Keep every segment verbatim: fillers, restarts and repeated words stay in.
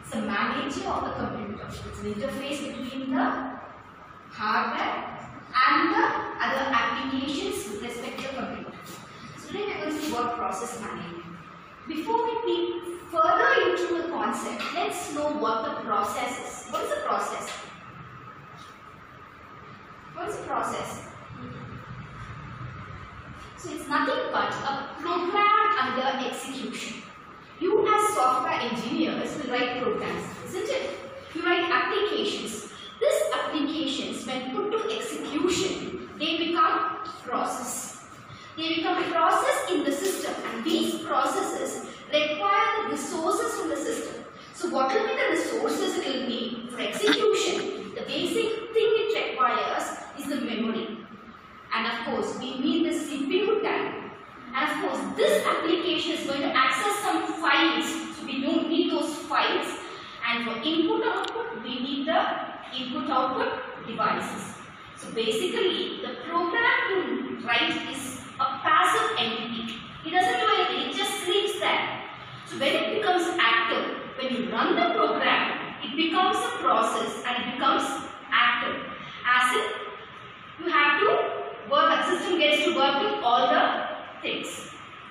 It's a manager of the computer. It's an interface between the hardware and the other applications with respect to the computer. So today we are going to see word process management. Before we peek further into the concept, let's know what the process is. What is a process? What is a process? So it's nothing but a program under execution. You as software engineers will write programs, isn't it? You write applications. These applications, when put to execution, they become process. They become a process in the system, and these processes require the resources from the system. So what will be the resources it will need for execution? The basic thing it requires is the memory. And of course, we need the C P U time. And of course, this application is going to access some files. So we don't need those files. And for input output, we need the input output devices. So basically, the program to write is a passive entity. It doesn't do anything, it just sleeps there. So when it becomes active, when you run the program, it becomes a process and it becomes active. As in, you have to work, the system gets to work with all the things.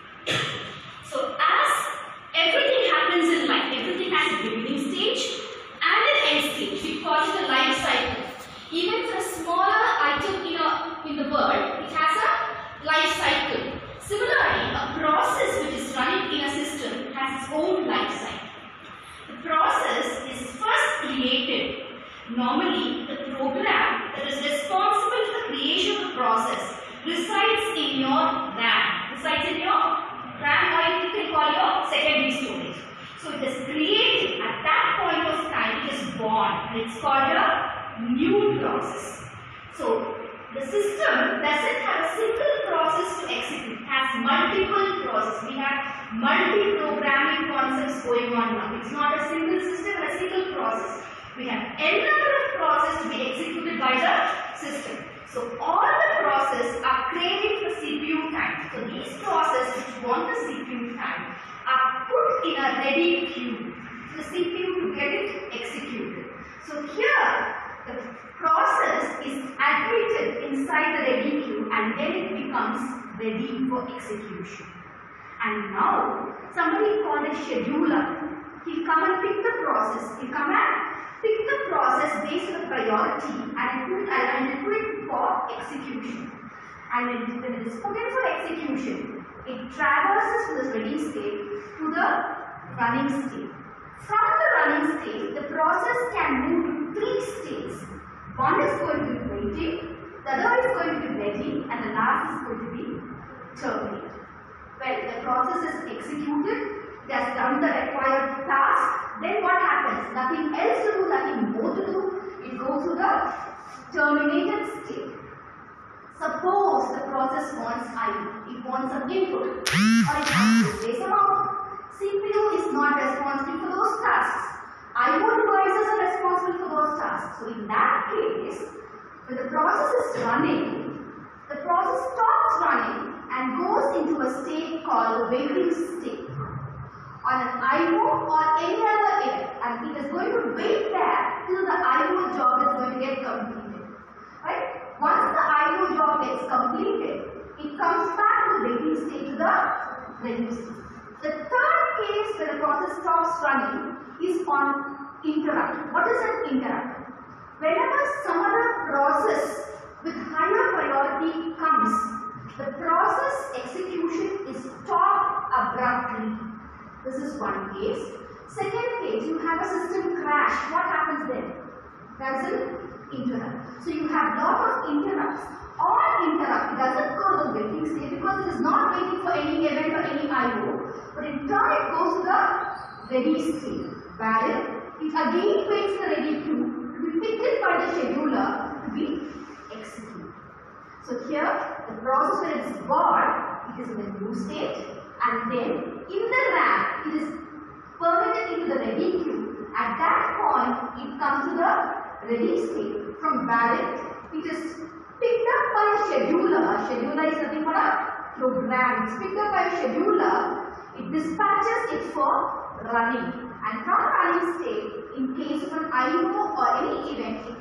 So as everything happens in life, everything has a beginning stage and an end stage. We call it a life cycle. Even for a smaller item in, a, in the world, it has a life cycle. Similarly, a process which is running in a system has its own life cycle. The process is first created. Normally, the program that is responsible for the creation of the process resides in your RAM. Resides in your RAM, or you can call your secondary storage. So it is created at that point of time, it is born, and it's called a new process. So the system doesn't have a single process to execute. It has multiple processes. We have multi-programming concepts going on now. It's not a single system, but a single process. We have n number of processes to be executed by the system. So all the processes are craving for C P U time. So these processes which want the C P U time are put in a ready queue for the C P U to get it executed. So here the process is admitted inside the ready queue and then it becomes ready for execution. And now somebody called a scheduler, he'll come and pick the process, he'll come and pick the process based on the priority and put, and put it for execution. And when, when it is put in for execution, it traverses from the ready state to the running state. From the running state, the process can move to three states. One is going to be waiting, the other is going to be ready, and the last is going to be terminated. Well, the process is executed, it has done the required task. Then what happens? Nothing else to do, nothing more to do. It goes to the terminated state. Suppose the process wants I O. It wants some input or it has to say some output. C P U is not responsible for those tasks. I O devices are responsible for those tasks. So in that case, when the process is running, the process stops running and goes into a state called the waiting state. On an I O or any other event, and it is going to wait there till the I O job is going to get completed. Right? Once the I O job gets completed, it comes back to the waiting state to the ready state. The third case where the process stops running is on interrupt. What is an interrupt? Whenever some other process with higher priority comes, the process execution is stopped abruptly. This is one case. Second case, you have a system crash. What happens then? That's an interrupt. So you have lot of interrupts. On interrupt, it doesn't go to the waiting state because it is not waiting for any event or any I O. But in turn, it goes to the ready state. Wherein it again waits the ready queue to be picked by the scheduler to be executed. So here, the process when it is born, it is in the new state. And then in the RAM, it is permitted into the ready queue. At that point, it comes to the ready state. From where it is picked up by a scheduler. A scheduler is nothing but a program. It's picked up by a scheduler. It dispatches it for running. And from running state,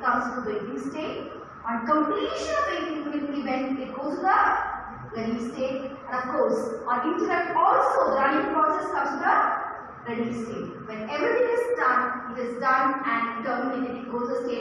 comes to the waiting state. On completion of the waiting event, it goes to the ready state. And of course, on interrupt also, the running process comes to the ready state. When everything is done, it is done and terminated, it goes to state